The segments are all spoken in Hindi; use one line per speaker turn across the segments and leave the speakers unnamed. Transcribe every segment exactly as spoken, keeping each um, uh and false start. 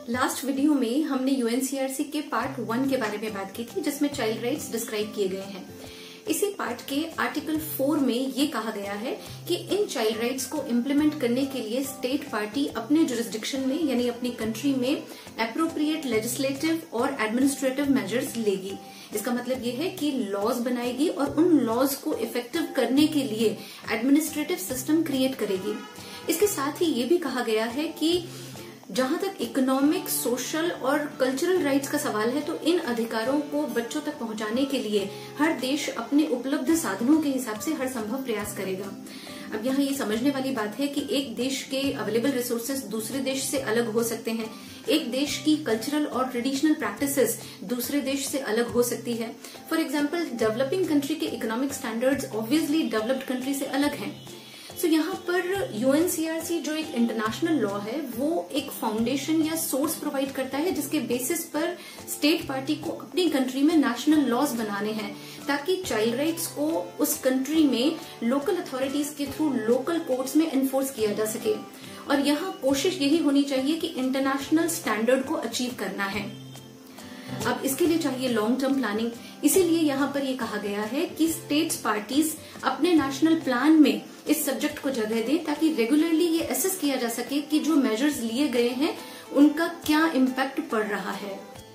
लास्ट वीडियो में हमने यूएनसीआरसी के पार्ट वन के बारे में बात की थी, जिसमें चाइल्ड राइट्स डिस्क्राइब किए गए हैं। इसी पार्ट के आर्टिकल फोर में ये कहा गया है कि इन चाइल्ड राइट्स को इम्प्लीमेंट करने के लिए स्टेट पार्टी अपने जुरिस्डिक्शन में यानी अपनी कंट्री में एप्रोप्रिएट लेजिस्लेटिव और एडमिनिस्ट्रेटिव मेजर्स लेगी। इसका मतलब ये है कि लॉज बनाएगी और उन लॉज को इफेक्टिव करने के लिए एडमिनिस्ट्रेटिव सिस्टम क्रिएट करेगी। इसके साथ ही ये भी कहा गया है कि जहां तक इकोनॉमिक, सोशल और कल्चरल राइट्स का सवाल है, तो इन अधिकारों को बच्चों तक पहुंचाने के लिए हर देश अपने उपलब्ध साधनों के हिसाब से हर संभव प्रयास करेगा। अब यहाँ ये समझने वाली बात है कि एक देश के अवेलेबल रिसोर्सेज दूसरे देश से अलग हो सकते हैं। एक देश की कल्चरल और ट्रेडिशनल प्रैक्टिसेस दूसरे देश से अलग हो सकती है। फॉर एग्जाम्पल, डेवलपिंग कंट्री के economic standards obviously developed country से अलग हैं। सो so, यहाँ पर यूएनसीआरसी जो एक इंटरनेशनल लॉ है, वो एक फाउंडेशन या सोर्स प्रोवाइड करता है जिसके बेसिस पर स्टेट पार्टी को अपनी कंट्री में नेशनल लॉज बनाने हैं, ताकि चाइल्ड राइट्स को उस कंट्री में लोकल अथॉरिटीज के थ्रू लोकल कोर्ट्स में एनफोर्स किया जा सके। और यहाँ कोशिश यही होनी चाहिए कि इंटरनेशनल स्टैंडर्ड को अचीव करना है। अब इसके लिए चाहिए लॉन्ग टर्म प्लानिंग। इसीलिए यहाँ पर ये कहा गया है कि स्टेट्स पार्टीज अपने नेशनल प्लान में इस सब्जेक्ट को जगह दें, ताकि रेगुलरली ये असेस किया जा सके कि जो मेजर्स लिए गए हैं उनका क्या इम्पैक्ट पड़ रहा है।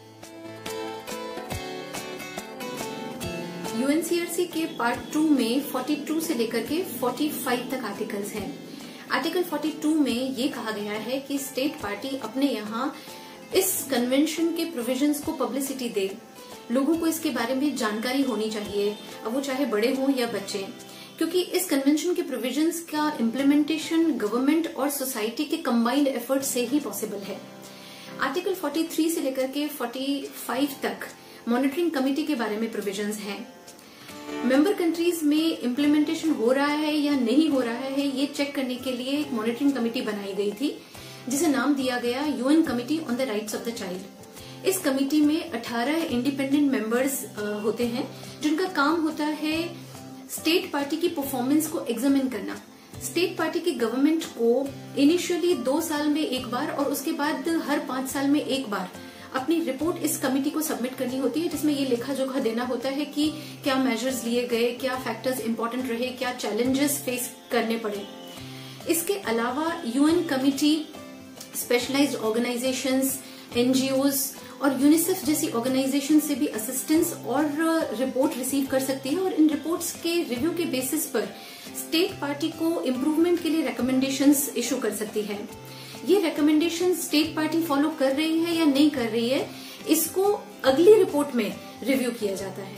यूएनसीआरसी के पार्ट टू में बयालीस से लेकर के पैंतालीस तक आर्टिकल्स हैं। आर्टिकल बयालीस में ये कहा गया है कि स्टेट पार्टी अपने यहाँ इस कन्वेंशन के प्रोविजंस को पब्लिसिटी दे। लोगों को इसके बारे में जानकारी होनी चाहिए, अब वो चाहे बड़े हों या बच्चे, क्योंकि इस कन्वेंशन के प्रोविजंस का इम्प्लीमेंटेशन गवर्नमेंट और सोसाइटी के कंबाइंड एफर्ट से ही पॉसिबल है। आर्टिकल तैंतालीस से लेकर के पैंतालीस तक मॉनिटरिंग कमेटी के बारे में प्रोविजंस हैं। मेंबर कंट्रीज में इम्प्लीमेंटेशन हो रहा है या नहीं हो रहा है, ये चेक करने के लिए एक मॉनिटरिंग कमेटी बनाई गई थी, जिसे नाम दिया गया UN committee on the rights of the child. इस कमेटी में अठारह इंडिपेंडेंट मेंबर्स होते हैं, जिनका काम होता है स्टेट पार्टी की परफॉर्मेंस को एग्जामिन करना। स्टेट पार्टी की गवर्नमेंट को इनिशियली दो साल में एक बार और उसके बाद हर पांच साल में एक बार अपनी रिपोर्ट इस कमेटी को सबमिट करनी होती है, जिसमें ये लेखा जोखा देना होता है कि क्या मेजर्स लिए गए, क्या फैक्टर्स इंपॉर्टेंट रहे, क्या चैलेंजेस फेस करने पड़े। इसके अलावा UN committee specialised organisations, NGOs और यूनिसेफ जैसी ऑर्गेनाइजेशन से भी असिस्टेंस और रिपोर्ट रिसीव कर सकती है, और इन रिपोर्ट्स के रिव्यू के बेसिस पर स्टेट पार्टी को इम्प्रूवमेंट के लिए रिकमेंडेशंस इशू कर सकती है। ये रिकमेंडेशन स्टेट पार्टी फॉलो कर रही है या नहीं कर रही है, इसको अगली रिपोर्ट में रिव्यू किया जाता है।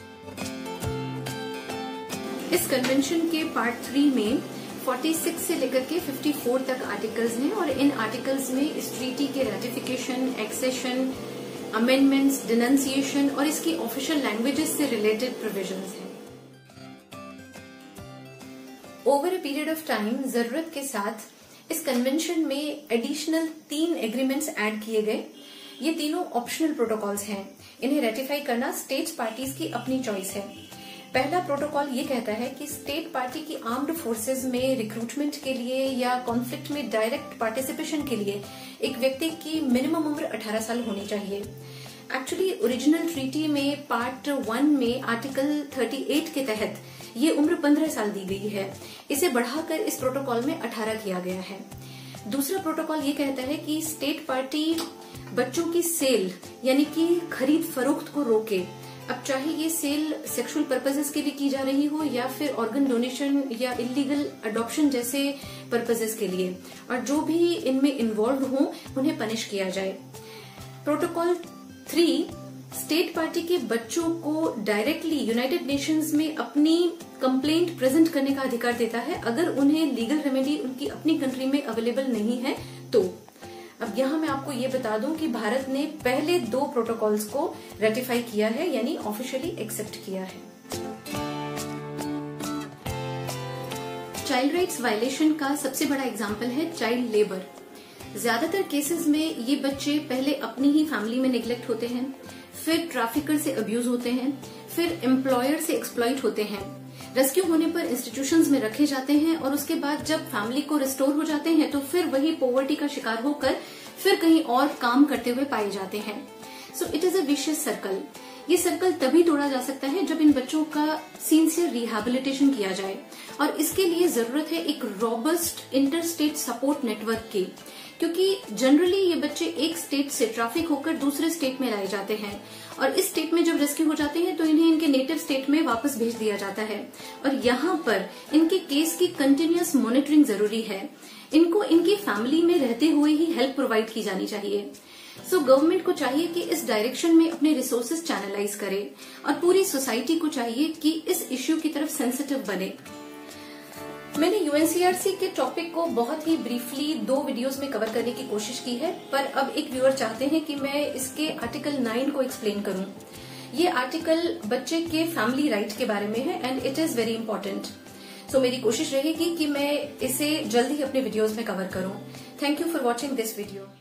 इस कन्वेंशन के पार्ट थ्री में छियालीस से लेकर के चौवन तक आर्टिकल्स हैं, और इन आर्टिकल्स में इस ट्रीटी के रैटिफिकेशन, एक्सेशन, अमेंडमेंट्स, डिनंसिएशन और इसकी ऑफिशियल लैंग्वेजेस से रिलेटेड प्रोविजंस हैं। Over a period of time जरूरत के साथ इस कन्वेंशन में एडिशनल तीन एग्रीमेंट्स ऐड किए गए। ये तीनों ऑप्शनल प्रोटोकॉल्स हैं। इन्हें रेटिफाई करना स्टेट्स पार्टीज की अपनी चॉइस है। पहला प्रोटोकॉल ये कहता है कि स्टेट पार्टी की आर्म्ड फोर्सेस में रिक्रूटमेंट के लिए या कॉन्फ्लिक्ट में डायरेक्ट पार्टिसिपेशन के लिए एक व्यक्ति की मिनिमम उम्र अठारह साल होनी चाहिए। एक्चुअली ओरिजिनल ट्रीटी में पार्ट वन में आर्टिकल अड़तीस के तहत ये उम्र पंद्रह साल दी गई है। इसे बढ़ाकर इस प्रोटोकॉल में अठारह किया गया है। दूसरा प्रोटोकॉल ये कहता है कि स्टेट पार्टी बच्चों की सेल यानी कि खरीद फरोख्त को रोके। अब चाहे ये सेल सेक्सुअल पर्पसेस के लिए की जा रही हो या फिर ऑर्गन डोनेशन या इलीगल अडॉप्शन जैसे पर्पसेस के लिए, और जो भी इनमें इन्वॉल्व हो उन्हें पनिश किया जाए। प्रोटोकॉल थ्री स्टेट पार्टी के बच्चों को डायरेक्टली यूनाइटेड नेशंस में अपनी कंप्लेंट प्रेजेंट करने का अधिकार देता है, अगर उन्हें लीगल रेमेडी उनकी अपनी कंट्री में अवेलेबल नहीं है तो। अब यहाँ मैं आपको ये बता दूं कि भारत ने पहले दो प्रोटोकॉल्स को रेटिफाई किया है, यानी ऑफिशियली एक्सेप्ट किया है। चाइल्ड राइट्स वायलेशन का सबसे बड़ा एग्जाम्पल है चाइल्ड लेबर। ज्यादातर केसेस में ये बच्चे पहले अपनी ही फैमिली में निग्लेक्ट होते हैं, फिर ट्रैफिकर से अब्यूज होते हैं, फिर एम्प्लॉयर से एक्सप्लॉइट होते हैं, रेस्क्यू होने पर इंस्टीट्यूशंस में रखे जाते हैं, और उसके बाद जब फैमिली को रिस्टोर हो जाते हैं तो फिर वही पॉवर्टी का शिकार होकर फिर कहीं और काम करते हुए पाए जाते हैं। So it is a vicious circle. ये सर्कल तभी तोड़ा जा सकता है जब इन बच्चों का सिंसियर रिहैबिलिटेशन किया जाए, और इसके लिए जरूरत है एक robust inter state support network की, क्योंकि जनरली ये बच्चे एक स्टेट से ट्रैफिक होकर दूसरे स्टेट में लाए जाते हैं, और इस स्टेट में जब रेस्क्यू हो जाते हैं तो इन्हें इनके नेटिव स्टेट में वापस भेज दिया जाता है। और यहाँ पर इनके केस की कंटिन्यूअस मॉनिटरिंग जरूरी है। इनको इनकी फैमिली में रहते हुए ही हेल्प प्रोवाइड की जानी चाहिए। सो so, गवर्नमेंट को चाहिए कि इस डायरेक्शन में अपने रिसोर्सेज चैनलाइज करे, और पूरी सोसाइटी को चाहिए कि इस इश्यू की तरफ सेंसिटिव बने। मैंने यूएनसीआरसी के टॉपिक को बहुत ही ब्रीफली दो वीडियोस में कवर करने की कोशिश की है, पर अब एक व्यूअर चाहते हैं कि मैं इसके आर्टिकल नाइन को एक्सप्लेन करूं। ये आर्टिकल बच्चे के फैमिली राइट के बारे में है and it is very important. So मेरी कोशिश रहेगी कि मैं इसे जल्द ही अपने वीडियोस में कवर करूं। Thank you for watching this video.